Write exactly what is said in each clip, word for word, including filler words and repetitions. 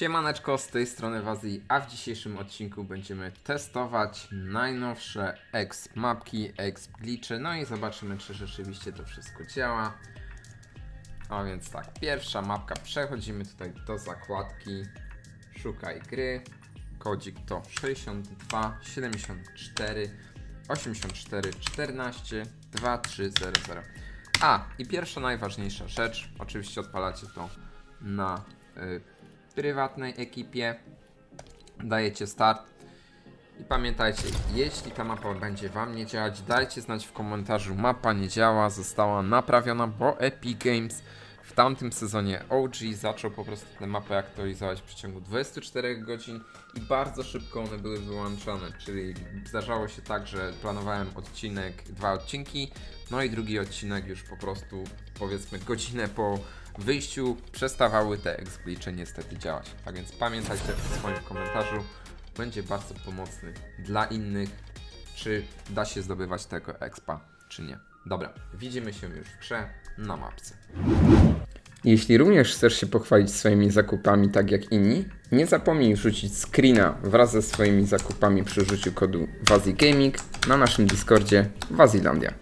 Siemaneczko, z tej strony Wazji, a w dzisiejszym odcinku będziemy testować najnowsze exp mapki, exp glitche, no i zobaczymy, czy rzeczywiście to wszystko działa. A więc tak, pierwsza mapka, przechodzimy tutaj do zakładki, szukaj gry, kodzik to sześćdziesiąt dwa siedemdziesiąt cztery osiemdziesiąt cztery czternaście dwa trzy zero zero. A, i pierwsza najważniejsza rzecz, oczywiście odpalacie to na y, prywatnej ekipie, dajecie start i pamiętajcie, jeśli ta mapa będzie wam nie działać, dajcie znać w komentarzu, mapa nie działa, została naprawiona, bo Epic Games w tamtym sezonie O G zaczął po prostu tę mapę aktualizować w przeciągu dwudziestu czterech godzin i bardzo szybko one były wyłączone, czyli zdarzało się tak, że planowałem odcinek, dwa odcinki, no i drugi odcinek już po prostu powiedzmy godzinę po wyjściu przestawały te exp glitche niestety działać. Tak więc pamiętajcie w swoim komentarzu, będzie bardzo pomocny dla innych, czy da się zdobywać tego expa, czy nie. Dobra, widzimy się już w grze na mapce. Jeśli również chcesz się pochwalić swoimi zakupami tak jak inni, nie zapomnij wrzucić screena wraz ze swoimi zakupami przy użyciu kodu WazjiGaming na naszym Discordzie Wazilandia.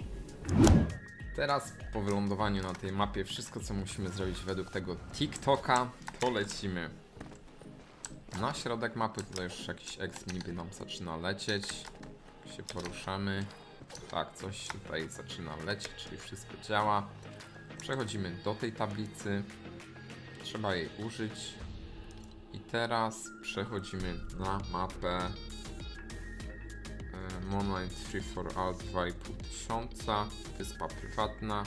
Teraz po wylądowaniu na tej mapie wszystko co musimy zrobić według tego TikToka, to lecimy na środek mapy. Tutaj już jakiś exp niby nam zaczyna lecieć, się poruszamy, tak, coś tutaj zaczyna lecieć, czyli wszystko działa. Przechodzimy do tej tablicy, trzeba jej użyć i teraz przechodzimy na mapę Moonlight trzy for Alt dwa i pół tysiąca, wyspa prywatna,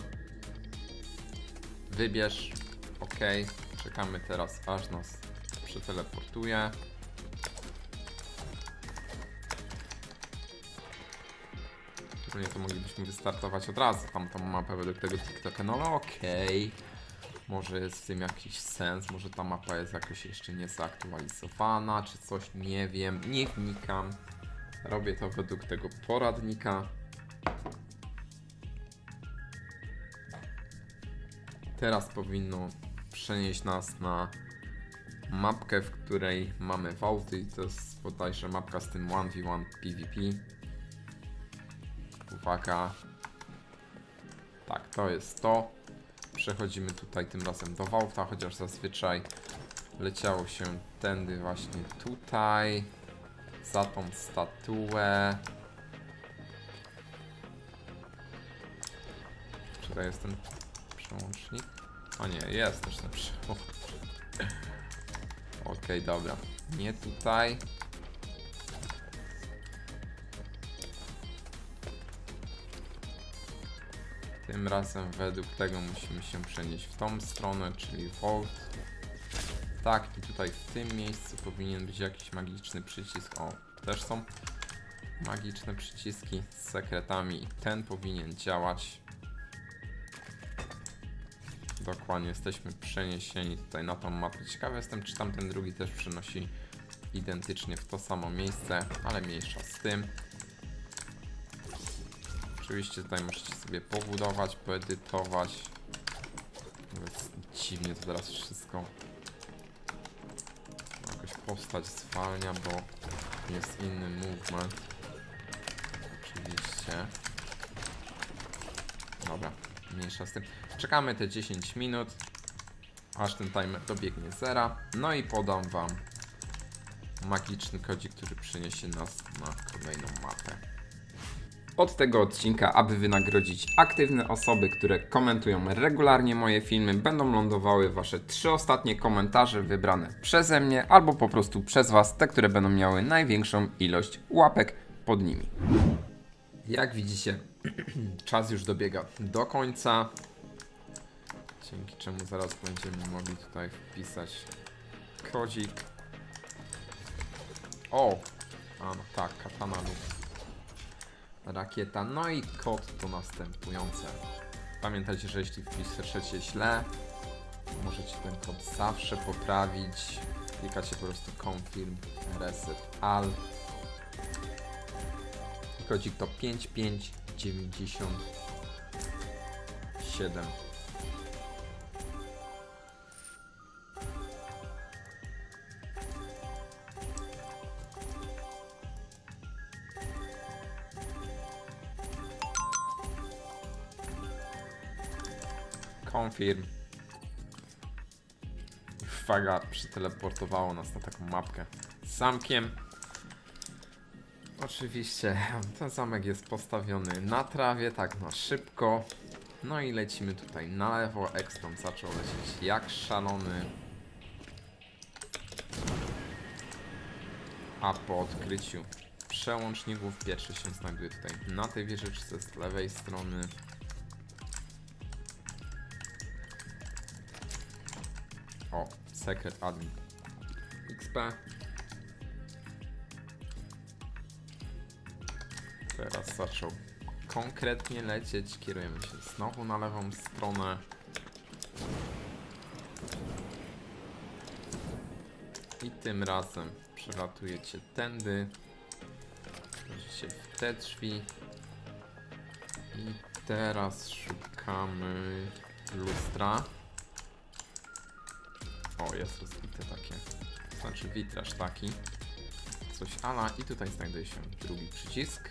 wybierz, ok, czekamy teraz aż nas przeteleportuje. Nie, to moglibyśmy wystartować od razu tamtą mapę według tego TikToka, no ale okej. Okay. Może jest w tym jakiś sens, może ta mapa jest jakoś jeszcze niezaktualizowana, czy coś, nie wiem, nie wnikam. Robię to według tego poradnika. Teraz powinno przenieść nas na mapkę, w której mamy vaulty. To jest bodajże mapka z tym jeden v jeden PvP. Uwaga. Tak, to jest to. Przechodzimy tutaj tym razem do vaulta, chociaż zazwyczaj leciało się tędy właśnie tutaj. Za tą statuę. Czy to jest ten przełącznik? O nie, jest też ten przełącznik. Okej, okay, dobra. Nie tutaj. Tym razem według tego musimy się przenieść w tą stronę, czyli vault. Tak, i tutaj w tym miejscu powinien być jakiś magiczny przycisk. O, też są magiczne przyciski z sekretami i ten powinien działać. Dokładnie, jesteśmy przeniesieni tutaj na tą mapę. Ciekawy jestem, czy tamten drugi też przenosi identycznie w to samo miejsce, ale mniejsza z tym. Oczywiście tutaj możecie sobie pobudować, poedytować. Nawet dziwnie to teraz wszystko jakoś postać zwalnia, bo jest inny movement. Oczywiście. Dobra, mniejsza z tym. Czekamy te dziesięć minut, aż ten timer dobiegnie zera. No i podam wam magiczny kodzik, który przyniesie nas na kolejną mapę. Od tego odcinka, aby wynagrodzić aktywne osoby, które komentują regularnie moje filmy, będą lądowały wasze trzy ostatnie komentarze wybrane przeze mnie albo po prostu przez was, te, które będą miały największą ilość łapek pod nimi. Jak widzicie, czas już dobiega do końca, dzięki czemu zaraz będziemy mogli tutaj wpisać kodzik. O! A no tak, katana lub rakieta. No i kod to następujący. Pamiętajcie, że jeśli wpiszecie źle, możecie ten kod zawsze poprawić. Klikacie po prostu confirm reset all. Kodzik to pięć pięć dziewięćdziesiąt siedem. Confirm. Uwaga, przyteleportowało nas na taką mapkę z zamkiem. Oczywiście ten zamek jest postawiony na trawie, tak na szybko. No i lecimy tutaj na lewo. Ekstrom zaczął lecieć jak szalony. A po odkryciu przełączników pierwszy się znajduje tutaj na tej wieżyczce z lewej strony. O, Secret Admin X P. Teraz zaczął konkretnie lecieć. Kierujemy się znowu na lewą stronę. I tym razem przelatujecie tędy. Wchodzicie w te drzwi. I teraz szukamy lustra. O, jest rozbite takie. Znaczy witraż taki. Coś ala. I tutaj znajduje się drugi przycisk.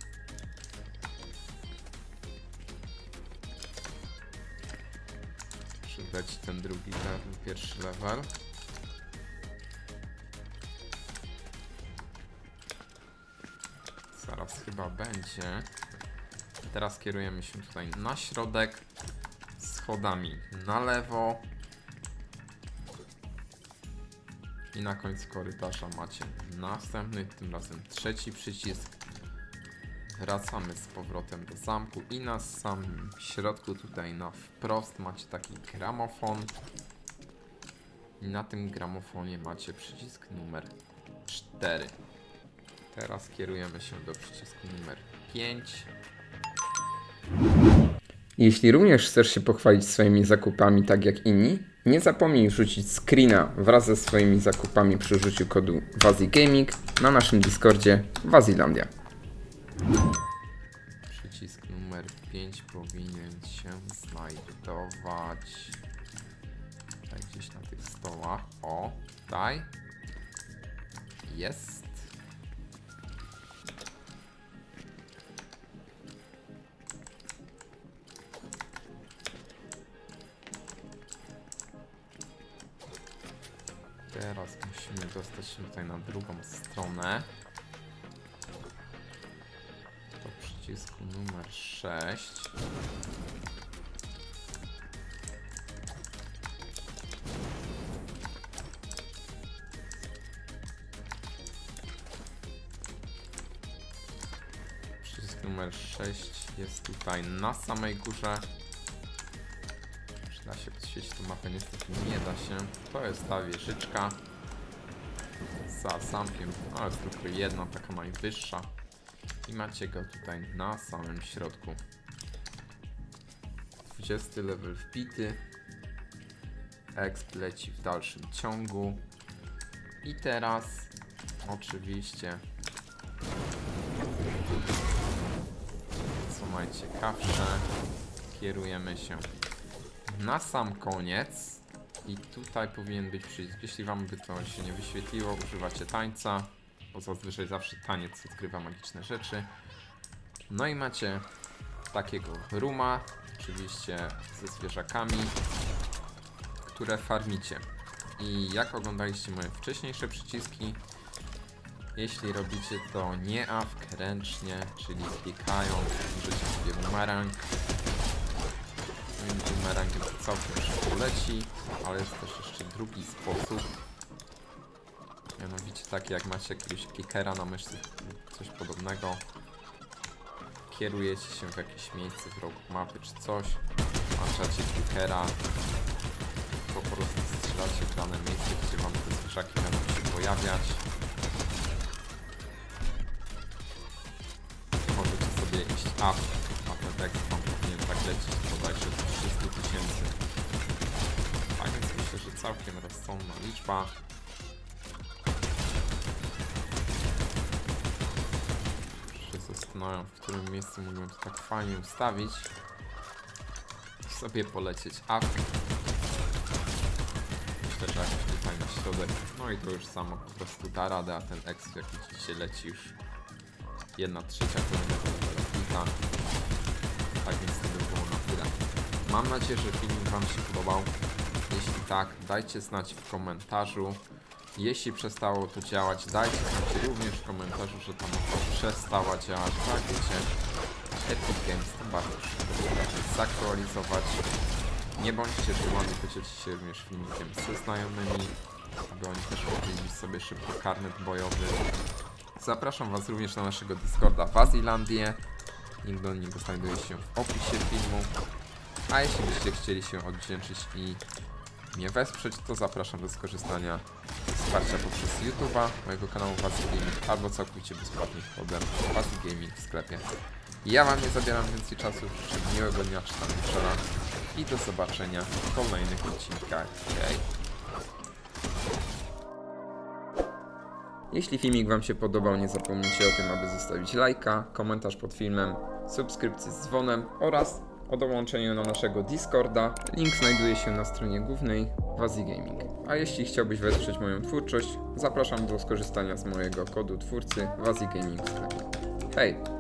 Przyleci ten drugi level, pierwszy level. Zaraz chyba będzie. Teraz kierujemy się tutaj na środek. Schodami na lewo. I na końcu korytarza macie następny, tym razem trzeci przycisk. Wracamy z powrotem do zamku i na samym środku tutaj na wprost macie taki gramofon. I na tym gramofonie macie przycisk numer cztery. Teraz kierujemy się do przycisku numer pięć. Jeśli również chcesz się pochwalić swoimi zakupami tak jak inni, nie zapomnij rzucić screena wraz ze swoimi zakupami przy użyciu kodu WAZIGAMING na naszym Discordzie Wazilandia. Przycisk numer pięć powinien się znajdować tutaj gdzieś na tych stołach. O, tutaj jest. Teraz musimy dostać się tutaj na drugą stronę. Do przycisku numer sześć. Przycisk numer sześć jest tutaj na samej górze. Da się podświecić tą mapę, niestety nie da się. To jest ta wieżyczka za zamkiem, no jest tylko jedna, taka najwyższa. I macie go tutaj na samym środku. dwudziesty level wbity. Exp leci w dalszym ciągu. I teraz oczywiście co najciekawsze, kierujemy się na sam koniec i tutaj powinien być przycisk. Jeśli wam by to się nie wyświetliło, używacie tańca, bo zazwyczaj zawsze taniec odkrywa magiczne rzeczy. No i macie takiego rooma, oczywiście ze zwierzakami, które farmicie. I jak oglądaliście moje wcześniejsze przyciski, jeśli robicie to nie A W K ręcznie, czyli klikając, użycie sobie bumerang. Moim bumerangiem to całkiem szybko leci, ale jest też jeszcze drugi sposób. Mianowicie taki, jak macie jakiegoś klikera na myszce, coś podobnego. Kierujecie się w jakieś miejsce w rogu mapy czy coś. Włączacie klikera. Po prostu strzelacie w dane miejsce, gdzie wam te zwierzaki będą się pojawiać. Możecie sobie iść up, a ten tekst wam powinien tak lecieć bodajże do trzystu tysięcy. Tak więc myślę, że całkiem rozsądna liczba. Się zastanawiam, w którym miejscu mógłbym to tak fajnie ustawić i sobie polecieć up. Myślę, że jakoś tutaj na środek. No i to już samo po prostu da radę, a ten X, jak widzicie, leci już jedna trzecia kolejnego levela. Tak więc to by było na tyle. Mam nadzieję, że filmik Wam się podobał. Jeśli tak, dajcie znać w komentarzu. Jeśli przestało to działać, dajcie znać również w komentarzu, że ta mapa przestała działać. Tak, wiecie, Epic Games to bardzo szybko potrafi zaktualizować. Nie bądźcie dumani, podzielcie się również filmikiem ze znajomymi, aby oni też mogli sobie szybko karnet bojowy. Zapraszam Was również na naszego Discorda Wazilandię. Link do niego znajduje się w opisie filmu. A jeśli byście chcieli się odwdzięczyć i mnie wesprzeć, to zapraszam do skorzystania z wsparcia poprzez YouTube'a, mojego kanału Wazi Gaming, albo całkowicie bezpłatnie kodem Wazi Gaming w sklepie. Ja Wam nie zabieram więcej czasu, życzę miłego dnia czy tam wieczora i do zobaczenia w kolejnych odcinkach. Hej! Jeśli filmik Wam się podobał, nie zapomnijcie o tym, aby zostawić lajka, komentarz pod filmem, subskrypcję z dzwonem oraz o dołączeniu do naszego Discorda. Link znajduje się na stronie głównej Wazi Gaming. A jeśli chciałbyś wesprzeć moją twórczość, zapraszam do skorzystania z mojego kodu twórcy Wazi Gaming w sklepie. Hej!